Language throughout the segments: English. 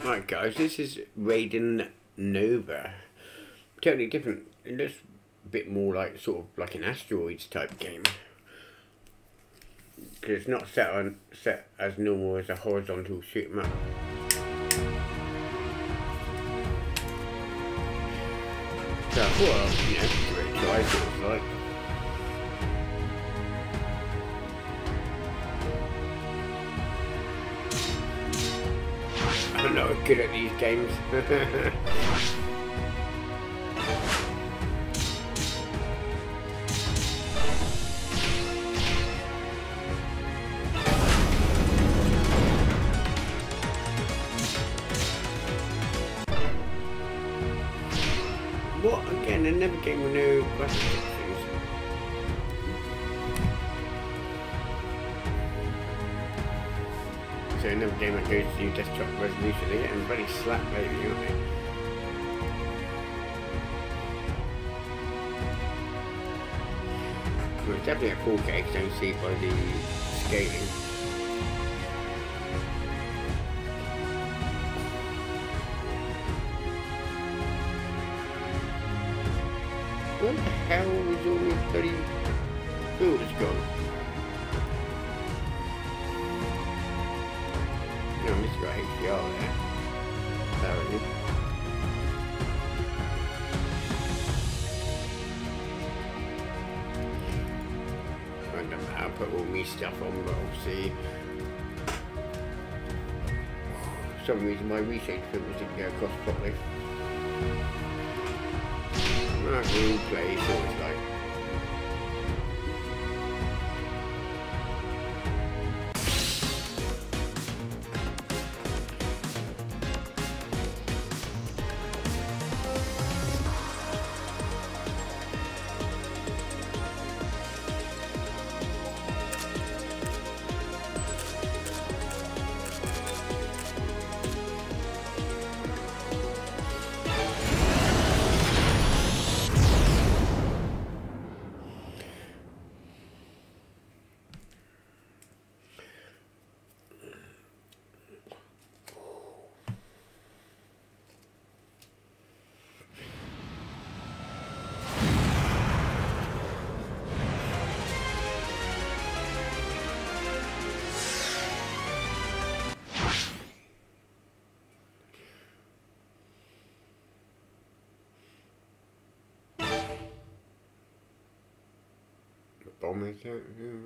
Right guys, this is Raiden Nova. Totally different. It looks a bit more like sort of like an asteroids type game. Because it's not set as normal as a horizontal shoot 'em up. So I thought I'd, give it a try, see what it's like. I'm not good at these games. What again? Another game with no graphics. So another game that goes to desktop resolution. They're getting bloody slapped lately, aren't they? Well, it's definitely at 4K, because I can see by the scaling. Where the hell is all this bloody filters gone? No, I must have got HDR there. Apparently. I don't know how to put all my stuff on, but I'll see. For some reason my reshape filters didn't go across properly. Right, we'll play, so it's like. Bomb is it?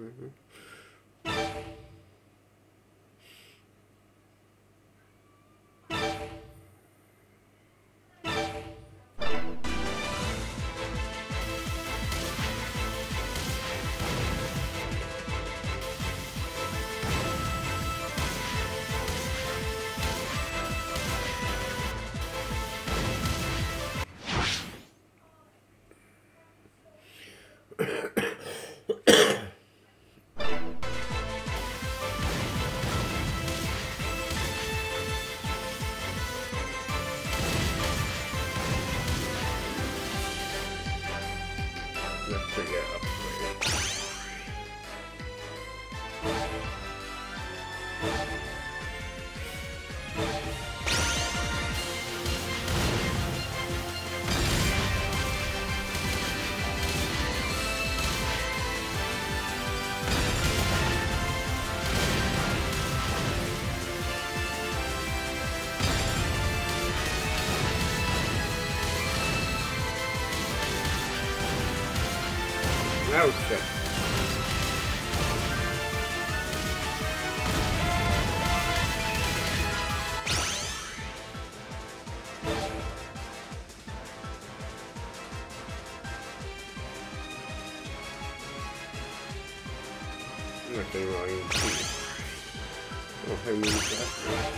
Let's bring it up. That was good. Nothing wrong with oh, how many is that?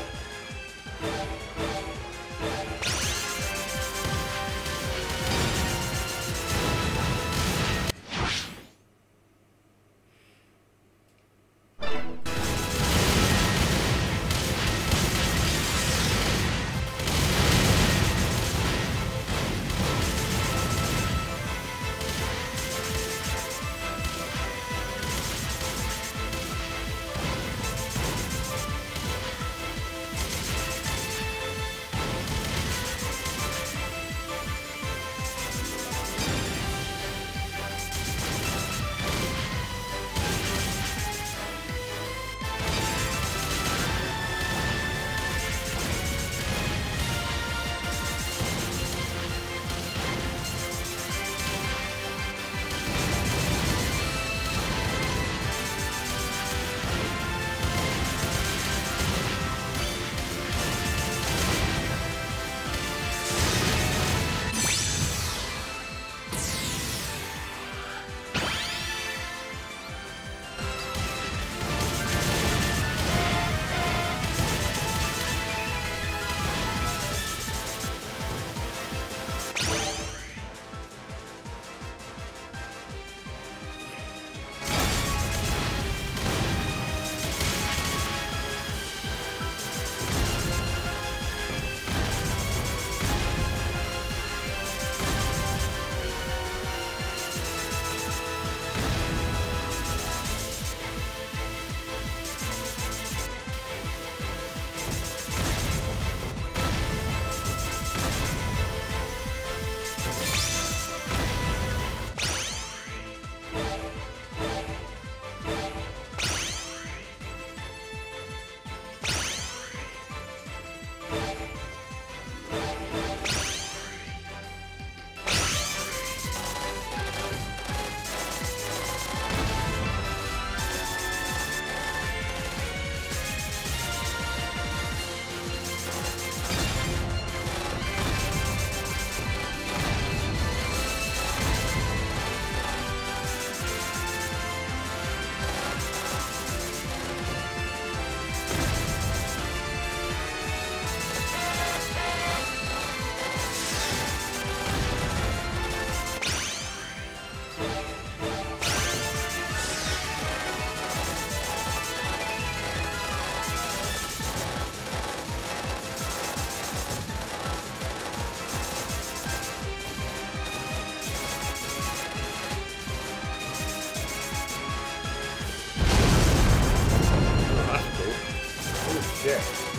shit.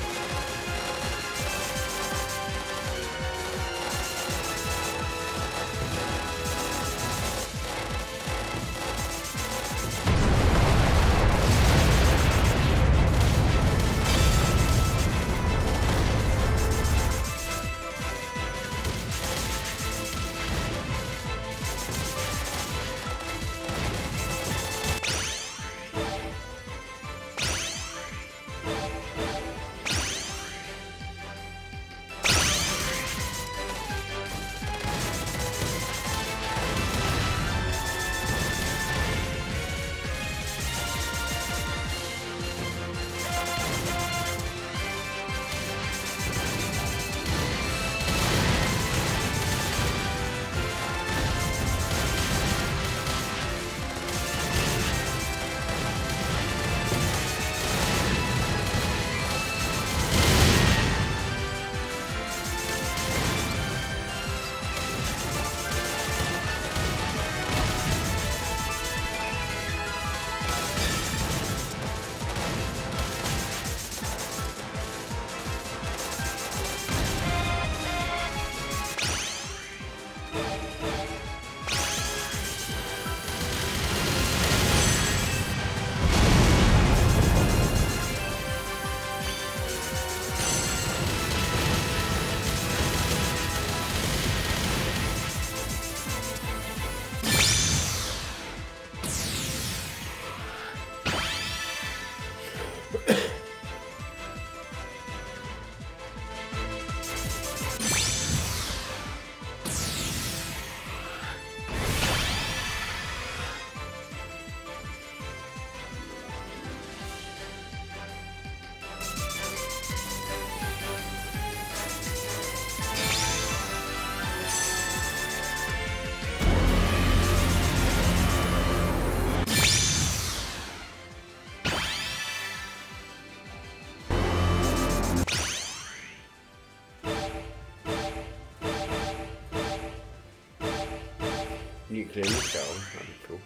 Nuclear missile, that'd be cool.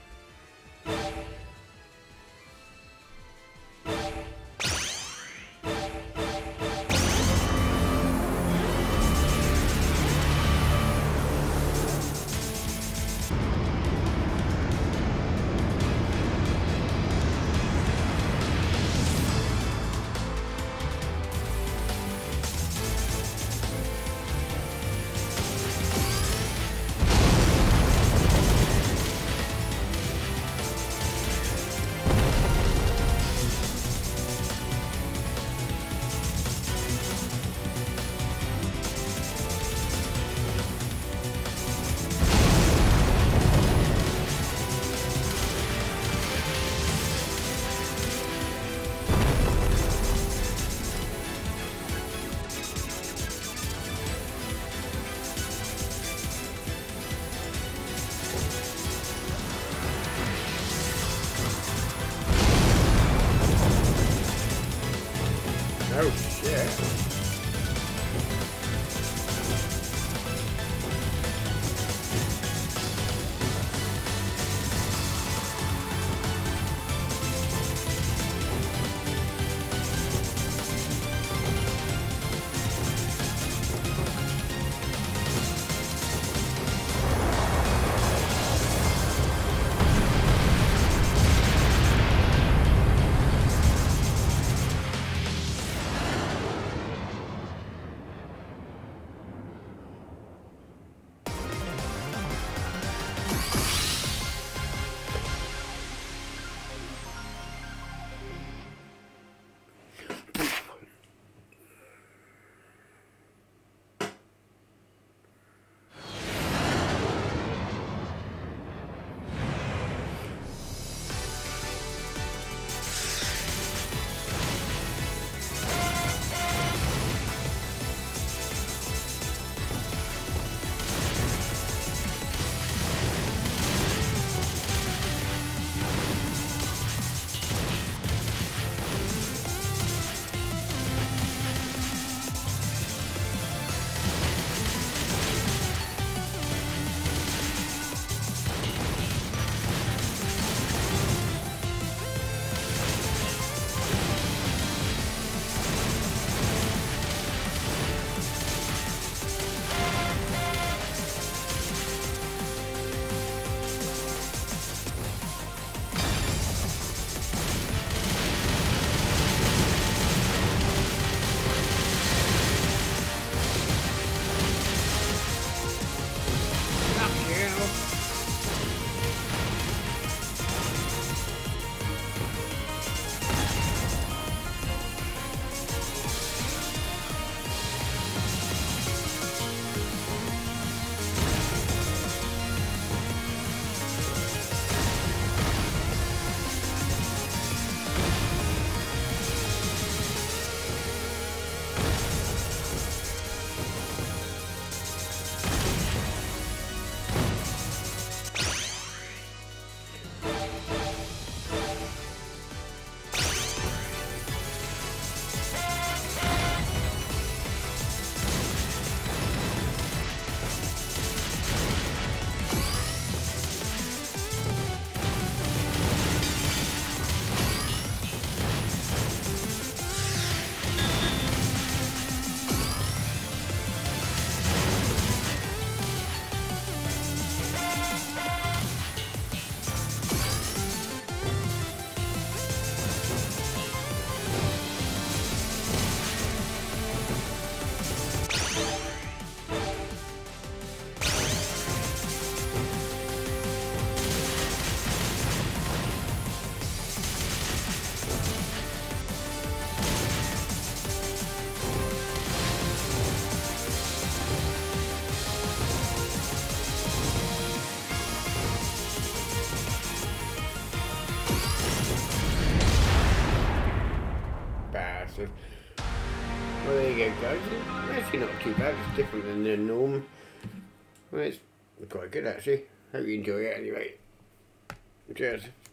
Oh shit. So, well, there you go, guys. It's actually not too bad. It's different than the norm. Well, it's quite good, actually. Hope you enjoy it anyway. Cheers.